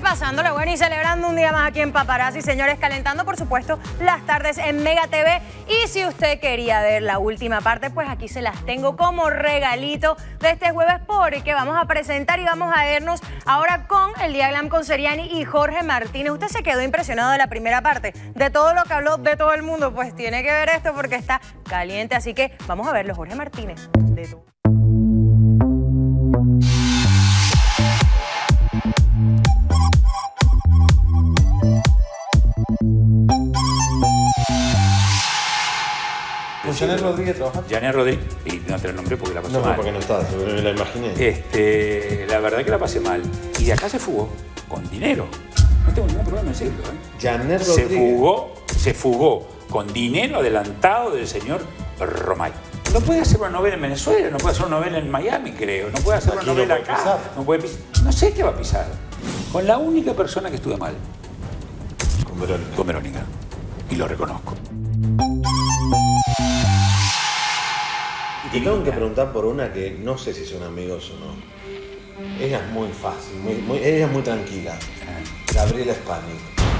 pasándola bueno y celebrando un día más aquí en Paparazzi, señores, calentando por supuesto las tardes en Mega TV. Y si usted quería ver la última parte, pues aquí se las tengo como regalito de este jueves, porque vamos a presentar y vamos a vernos ahora con el Día Glam con Seriani y Jorge Martínez. Usted se quedó impresionado de la primera parte, de todo lo que habló de todo el mundo, pues tiene que ver esto porque está caliente, así que vamos a verlo. Jorge Martínez de todo. ¿Con Janet Rodríguez trabajaste? Janet Rodríguez, y no te lo nombré porque la pasé mal. No, porque no estás, me la imaginé. La verdad que la pasé mal. Y de acá se fugó, con dinero. No tengo ningún problema en decirlo, ¿eh? Janet Rodríguez. Se fugó con dinero adelantado del señor Romay. No puede hacer una novela en Venezuela, no puede hacer una novela en Miami, creo. No puede hacer una novela acá. No puede pisar. No sé qué va a pisar. Con la única persona que estuve mal. Con Verónica. Con Verónica. Y lo reconozco. Y te tengo que preguntar por una que no sé si son amigos o no. Ella es muy fácil, ella es muy tranquila. Gabriela Spanik.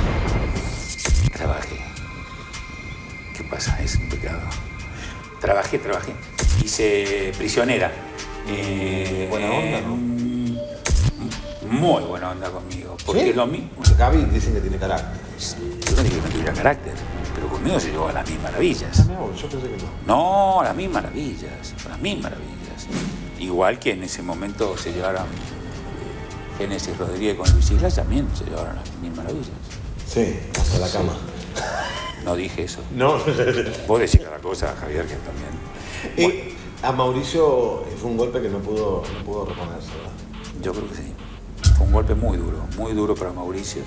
Trabajé. ¿Qué pasa? Es un pecado. Trabajé. Hice prisionera. Buena onda, ¿no? Muy buena onda conmigo. Porque ¿Sí? es lo mismo. Gaby dicen que tiene carácter. Yo no dije que no tuviera carácter, pero conmigo se llevó a las mil maravillas. Yo pensé que no. No, a las mil maravillas. Igual que en ese momento se llevaron Génesis Rodríguez con Luis Islas, también se llevaron a las mil maravillas. Sí, hasta la cama. No dije eso. No. Vos decís cada cosa, Javier, que también. Bueno. A Mauricio fue un golpe que no pudo reponerse, ¿verdad? Yo creo que sí. Fue un golpe muy duro para Mauricio.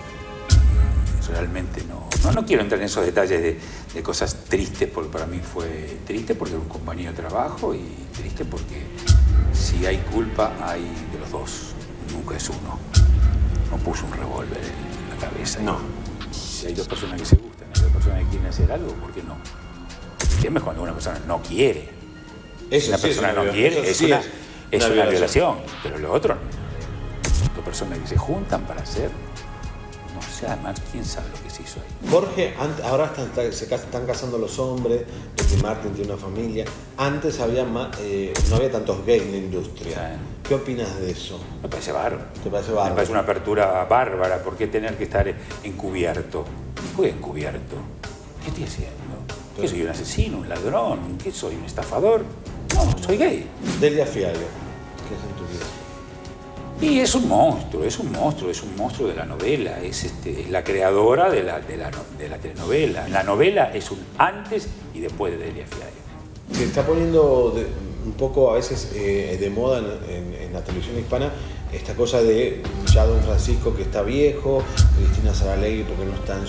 Realmente no quiero entrar en esos detalles de cosas tristes, porque para mí fue triste porque era un compañero de trabajo y triste porque si hay culpa hay de los dos, nunca es uno. No puso un revólver en la cabeza. No. Si hay dos personas que se gustan, hay dos personas que quieren hacer algo, ¿por qué no? El tema es cuando una persona no quiere. Eso si una sí persona no quiere, es una violación. Pero lo otro, dos personas que se juntan para hacer, no sé, además, quién sabe lo que se hizo ahí. Jorge, ahora se están casando los hombres, Ricky Martin tiene una familia. Antes había no había tantos gays en la industria. ¿Qué opinas de eso? Me parece bárbaro. ¿Te parece bárbaro? Me parece una apertura bárbara. ¿Por qué tener que estar encubierto? ¿Por qué encubierto? ¿Qué estoy haciendo? ¿Qué soy un asesino, un ladrón? ¿Qué soy un estafador? No, soy gay. Delia Fiallo, ¿qué es en tu vida? Y es un monstruo de la novela, es la creadora de la telenovela. La novela es un antes y después de Delia Fiallo. Se está poniendo un poco a veces de moda en la televisión hispana esta cosa de ya Don Francisco que está viejo, Cristina Saralegui porque no está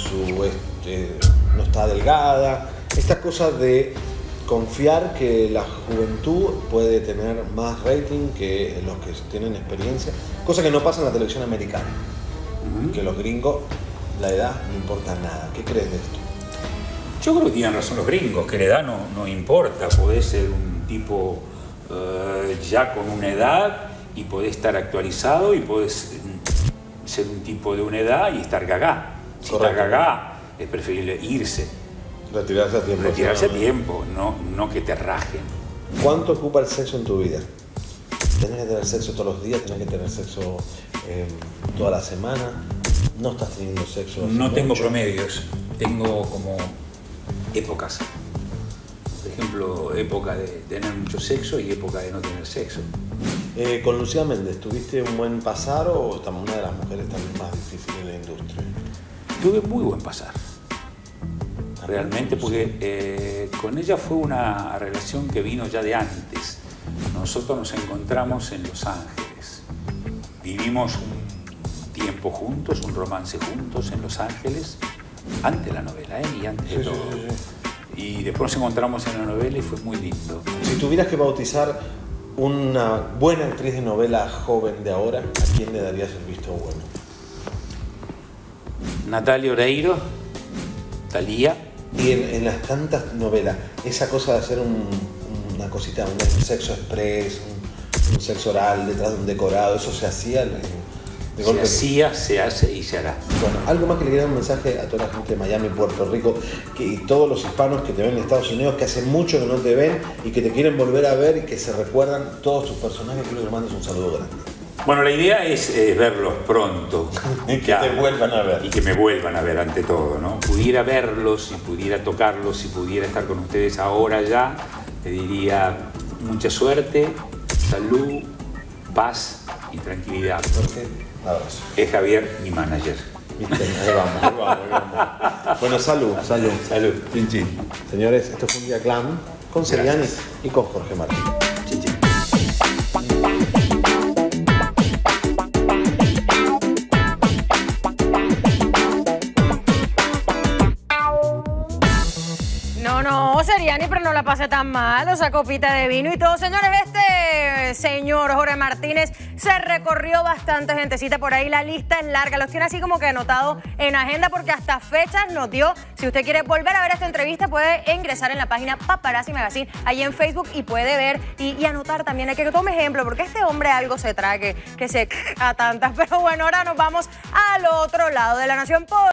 no está delgada, esta cosa de confiar que la juventud puede tener más rating que los que tienen experiencia, cosa que no pasa en la televisión americana. Que los gringos, la edad no importa nada. ¿Qué crees de esto? Yo creo que tienen razón los gringos, que la edad no importa. Podés ser un tipo ya con una edad y podés estar actualizado y podés ser un tipo de una edad y estar gagá. Si estás gagá, es preferible irse. Retirarse a tiempo. Retirarse a tiempo, no que te rajen. ¿Cuánto ocupa el sexo en tu vida? ¿Tenés que tener sexo todos los días? ¿Tenés que tener sexo toda la semana? ¿No estás teniendo sexo? No tengo promedios, tengo como épocas. Por ejemplo, época de tener mucho sexo y época de no tener sexo. Con Lucía Méndez, ¿tuviste un buen pasar o una de las mujeres también más difíciles en la industria? Tuve muy buen pasar. Realmente, porque con ella fue una relación que vino ya de antes. Nosotros nos encontramos en Los Ángeles. Vivimos un tiempo juntos, un romance juntos en Los Ángeles, antes de la novela, y antes de todo. Sí. Y después nos encontramos en la novela y fue muy lindo. Si tuvieras que bautizar una buena actriz de novela joven de ahora, ¿a quién le darías el visto bueno? Natalia Oreiro, Thalía. Y en las tantas novelas, esa cosa de hacer una cosita, un sexo express, un sexo oral detrás de un decorado, ¿eso se hacía Se hacía, se hace y se hará. Bueno, algo más que le quería dar un mensaje a toda la gente de Miami, Puerto Rico, y todos los hispanos que te ven en Estados Unidos, que hace mucho que no te ven y que te quieren volver a ver y que se recuerdan todos tus personajes. Quiero que le mandes un saludo grande. Bueno, la idea es verlos pronto. Y que te vuelvan a ver. Y que me vuelvan a ver ante todo, ¿no? Pudiera verlos, si pudiera tocarlos, si pudiera estar con ustedes ahora ya, te diría mucha suerte, salud, paz y tranquilidad. Jorge, abrazo. Es Javier, mi manager. ¿Viste? Ahí vamos. Bueno, salud. Salud. Chin, chin. Señores, esto fue un día clan con Seriani y con Jorge Martín. Chin, chin. No, Seriani, pero no la pasé tan mal, esa copita de vino y todo. Señores, este señor Jorge Martínez se recorrió bastante gentecita por ahí, la lista es larga, los tiene así como que anotado en agenda porque hasta fechas nos dio. Si usted quiere volver a ver esta entrevista, puede ingresar en la página Paparazzi Magazine, ahí en Facebook, y puede ver y anotar también. Hay que tome ejemplo, porque este hombre algo se trae que se a tantas. Pero bueno, ahora nos vamos al otro lado de la nación.